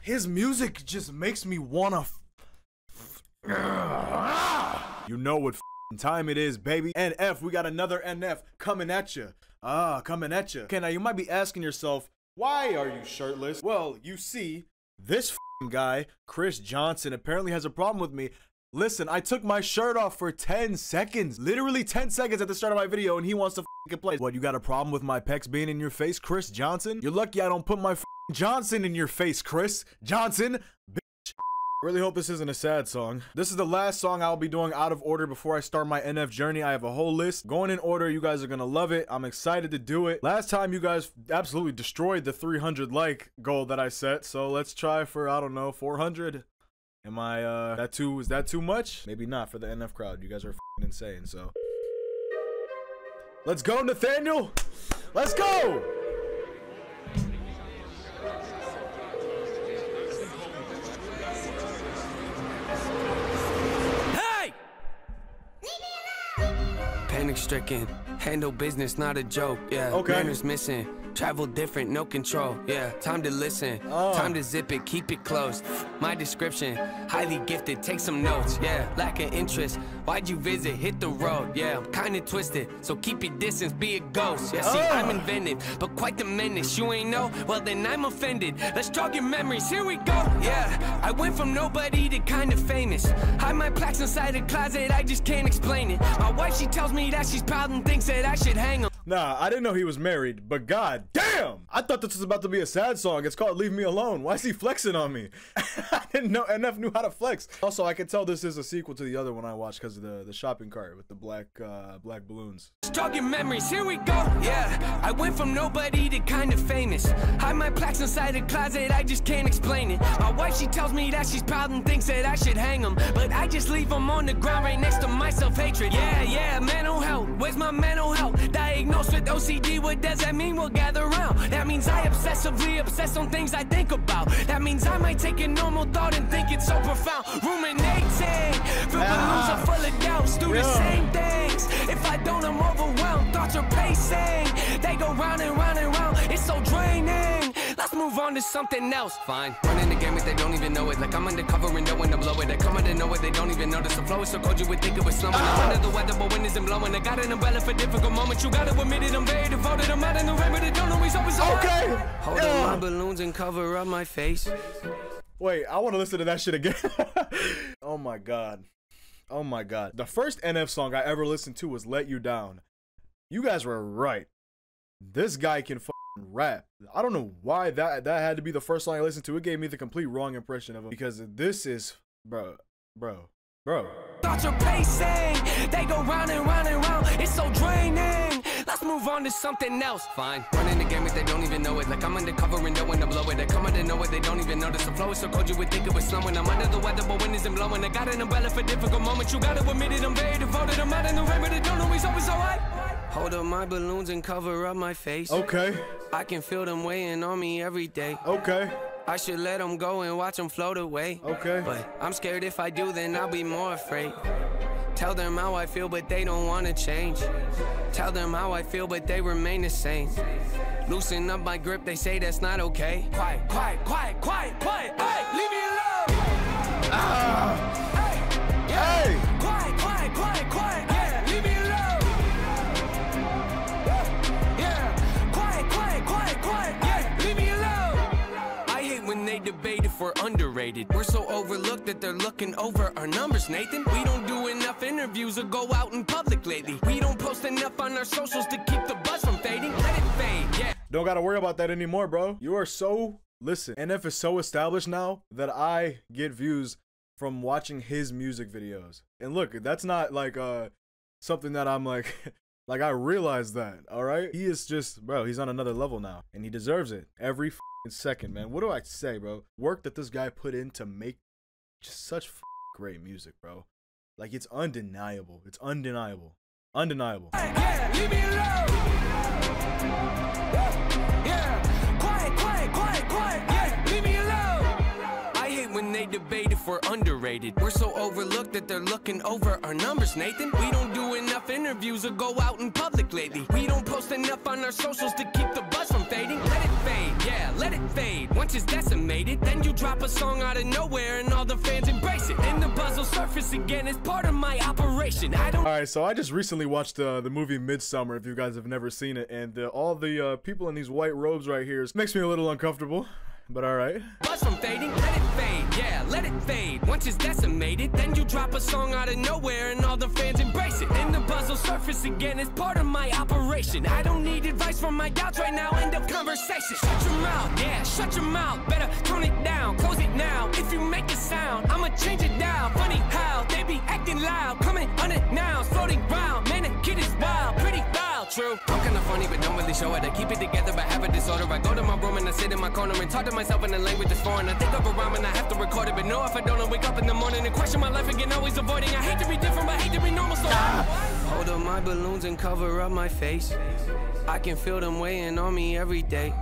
His music just makes me wanna you know what time it is, baby. NF, we got another NF coming at you. Coming at you. Okay, now you might be asking yourself, why are you shirtless? Well, you see, this guy, Chris Johnson, apparently has a problem with me. Listen, I took my shirt off for 10 seconds. Literally 10 seconds at the start of my video, and he wants to complain. What, you got a problem with my pecs being in your face, Chris Johnson? You're lucky I don't put my Johnson in your face, Chris Johnson, bitch. Really hope this isn't a sad song. This is the last song I'll be doing out of order before I start my NF journey. I have a whole list going in order. You guys are gonna love it. I'm excited to do it. Last time you guys absolutely destroyed the 300 like goal that I set, so let's try for, I don't know, 400. Am I, is that too much? Maybe not for the NF crowd. You guys are insane, so. Let's go, Nathaniel! Let's go! Hey! Panic stricken, handle business, not a joke, yeah. Okay. Manners missing. Travel different, no control, yeah. Time to listen, time to zip it, keep it close. My description, highly gifted, take some notes, yeah. Lack of interest, why'd you visit, hit the road, yeah. I'm kinda twisted, so keep your distance, be a ghost. Yeah, see, I'm inventive, but quite the menace. You ain't know? Well then I'm offended. Let's jog your memories, here we go, yeah. I went from nobody to kinda famous. Hide my plaques inside a closet, I just can't explain it. My wife, she tells me that she's proud and thinks that I should hang them. Nah, I didn't know he was married, but god damn! I thought this was about to be a sad song. It's called Leave Me Alone. Why is he flexing on me? I didn't know NF knew how to flex. Also, I can tell this is a sequel to the other one I watched because of the shopping cart with the black balloons. Jog your memories, here we go, yeah. I went from nobody to kind of famous. Hide my plaques inside a closet, I just can't explain it. My wife, she tells me that she's proud and thinks that I should hang them, but I just leave them on the ground right next to my self-hatred. Yeah, mental health, where's my mental health? Diagnosed with OCD, what does that mean? We'll gather around. That means I obsessively obsess on things I think about. That means I might take a normal thought and think it's so profound. Ruminating, feel balloons are full of doubts. Do the same things, if I don't I'm overwhelmed. Thoughts are pacing, they go round and round and round. It's so draining, let's move on to something else. Fine, running the game if they don't even know it. Like I'm undercover and knowing to blow it. I come out to know it, they don't even notice. The flow is so cold you would think it was slowing. I'm under the weather but wind isn't blowing. I got an umbrella for difficult moments. You gotta admit it, I'm very devoted. I'm out in the rain but it don't always always okay. Hold up my balloons and cover up my face. Wait, I want to listen to that shit again. Oh my god. Oh my god. The first NF song I ever listened to was Let You Down. You guys were right. This guy can rap. I don't know why that had to be the first song I listened to. It gave me the complete wrong impression of him because this is bro. Thoughts are pacing, they go round and round and round. It's so draining. Let's move on to something else. Fine, running the game if they don't even know it. Like I'm undercover and knowing to blow it. I come out to know it, they don't even notice. The flow is so cold you would think it was slowing. I'm under the weather but wind isn't blowing. I got an umbrella for difficult moments. You gotta admit it, I'm very devoted. I'm out in the rain but it don't always alright. Hold up my balloons and cover up my face. Okay. I can feel them weighing on me every day. Okay. I should let them go and watch them float away. Okay. But I'm scared if I do, then I'll be more afraid. Tell them how I feel, but they don't want to change. Tell them how I feel, but they remain the same. Loosen up my grip, they say that's not okay. Quiet, quiet, quiet, quiet, quiet. Hey, leave me alone. Hey, yeah. Hey. Quiet, quiet, quiet, quiet. Yeah, leave me alone. Yeah, quiet, quiet, quiet, quiet. Yeah, leave me alone. I hate when they debate if we're underrated. We're so overlooked that they're looking over our numbers, Nathan. We don't do enough interviews or go out in public lately. We don't post enough on our socials to keep the buzz from fading. Let it fade, yeah. Don't gotta worry about that anymore, bro. You are so, listen, NF is so established now that I get views from watching his music videos. And look, that's not like something that I'm like, like I realize that, all right? He is just, bro, he's on another level now and he deserves it every second, man. What do I say, bro? Work that this guy put in to make just such great music, bro. Like, it's undeniable. It's undeniable. Undeniable. Yeah, leave me alone. Yeah, quiet, quiet, quiet, quiet. Yeah, leave me alone. I hate when they debate if we're underrated. We're so overlooked that they're looking over our numbers, Nathan. We don't do enough interviews or go out in public lately. We don't post enough on our socials to keep the buzz from fading. Let it fade. yeah, let it fade. Once it's decimated, then you drop a song out of nowhere and all the fans embrace it. Then the buzz will surface again, it's part of my operation. Alright, so I just recently watched the movie Midsommar, if you guys have never seen it, and all the people in these white robes right here makes me a little uncomfortable. But alright. Buzz from fading, let it fade, yeah, let it fade. Once it's decimated, then you drop a song out of nowhere and all the fans embrace it. Then the buzz will surface again, it's part of my operation. I don't need advice from my doubts right now, end of conversation. Shut your mouth, yeah, shut your mouth. Better tone it down, close it now. If you make a sound, I'ma change it down. Funny how they be acting loud, coming unannounced, floating round. Man, the kid is wild, pretty wild, true. I'm kinda funny, but don't really show it. I keep it together, but have a disorder. I go to my room and I sit in my corner and talk to myself in a language that's foreign. I think of a rhyme and I have to record it, but no, if I don't, I wake up in the morning and question my life again, always avoiding. I hate to be different, but hate to be normal, so hold up my balloons and cover up my face. I can feel them weighing on me every day.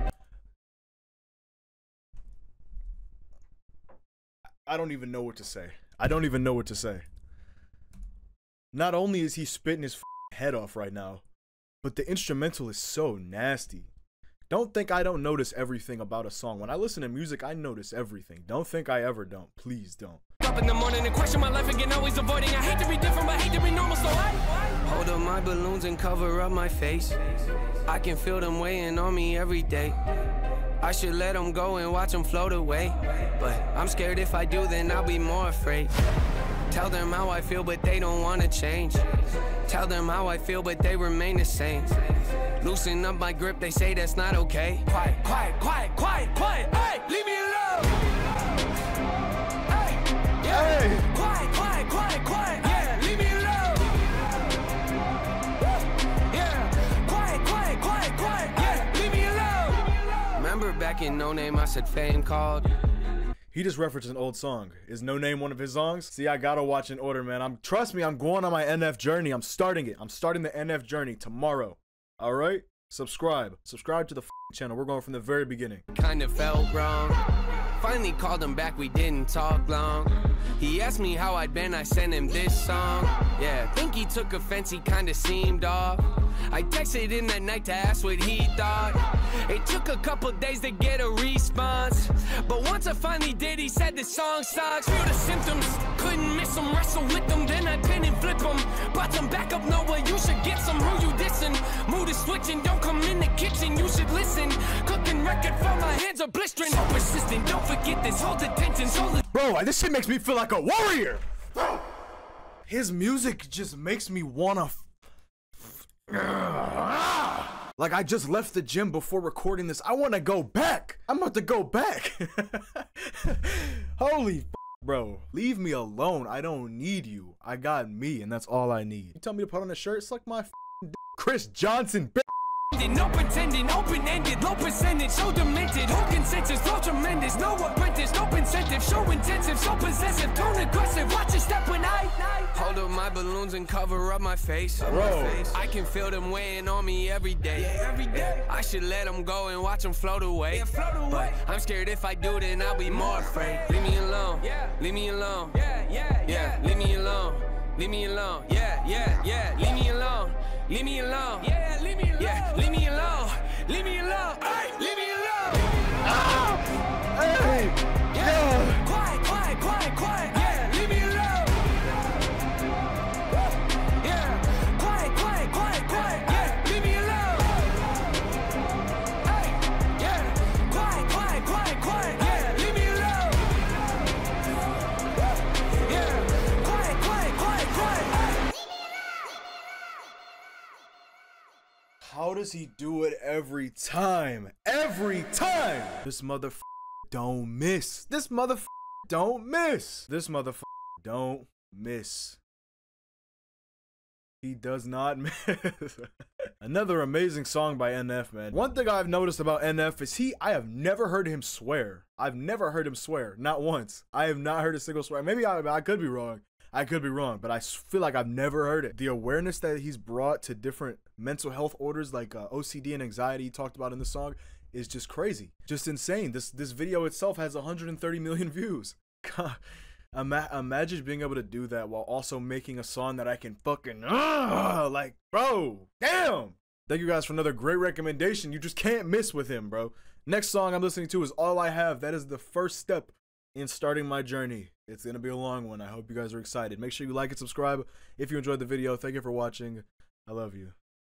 I don't even know what to say. I don't even know what to say. Not only is he spitting his head off right now, but the instrumental is so nasty. Don't think I don't notice everything about a song. When I listen to music, I notice everything. Don't think I ever don't. Please don't. Up in the morning and question my life again, always avoiding. I hate to be different, but hate to be normal, so I hold up my balloons and cover up my face. I can feel them weighing on me every day. I should let them go and watch them float away, but I'm scared if I do, then I'll be more afraid. Tell them how I feel, but they don't want to change. Tell them how I feel, but they remain the same. Loosen up my grip, they say that's not okay. Quiet, quiet, quiet, quiet, quiet. Hey, leave me alone. Hey, yeah. Hey. Quiet, quiet, quiet, quiet. Yeah, leave me alone. Yeah, quiet, quiet, quiet, quiet. Yeah, leave me alone. Remember back in No Name, I said Fame called. He just referenced an old song. Is No Name one of his songs? See, I gotta watch in order, man. Trust me, I'm going on my NF journey. I'm starting it. I'm starting the NF journey tomorrow. All right? Subscribe to the channel. We're going from the very beginning. Kind of felt wrong. Finally called him back, we didn't talk long. He asked me how I'd been, I sent him this song. Yeah, think he took offense, he kinda seemed off. I texted him that night to ask what he thought. It took a couple days to get a response, but once I finally did, he said the song sucks. Feel the symptoms, couldn't miss him, wrestle with them, then I pin and flip him. Brought some back up, Noah, you should get some. Who you dissing? Mood is switching, don't come in the kitchen, you should listen. Cooking record for my hands are blistering. So persistent, don't forget this, hold the tension, Bro, this shit makes me feel like a warrior. His music just makes me wanna like I just left the gym before recording this. I want to go back. I'm about to go back. Holy bro, leave me alone. I don't need you. I got me, and that's all I need. You tell me to put on a shirt? Suck my Chris Johnson. No pretending, open-ended, low percentage, so demented. Whole consensus, flow tremendous. No apprentice, no incentive, show intensive, so possessive, tone aggressive. Watch your step when I hold up my balloons and cover up my face. I can feel them weighing on me every day. I should let them go and watch them float away. But I'm scared if I do, then I'll be more afraid. Leave me alone. Leave me alone. Yeah. Leave me alone. Leave me alone. Yeah. Leave me alone. Leave me alone. Yeah, leave me alone. Yeah, leave me alone. Leave me alone. Hey, leave me alone. Ah! Hey! Yeah. Quiet, quiet, quiet, quiet. Yeah, leave me alone. Yeah. Quiet, quiet, quiet, quiet. Yeah, leave me alone. Hey. Yeah. Quiet, quiet, quiet, quiet. Yeah, leave me alone. Yeah. Quiet, quiet, quiet, quiet. How does he do it every time? Every time! This motherfucker don't miss. This motherfucker don't miss. This motherfucker don't miss. He does not miss. Another amazing song by NF, man. One thing I've noticed about NF is I have never heard him swear. I've never heard him swear. Not once. I have not heard a single swear. Maybe I could be wrong. I could be wrong, but I feel like I've never heard it. The awareness that he's brought to different mental health orders like OCD and anxiety he talked about in the song is just crazy. Just insane. This video itself has 130 million views. God, imagine being able to do that while also making a song that I can fucking, like, bro, damn. Thank you guys for another great recommendation. You just can't miss with him, bro. Next song I'm listening to is All I Have. That is the first step in starting my journey. It's going to be a long one. I hope you guys are excited. Make sure you like and subscribe if you enjoyed the video. Thank you for watching. I love you.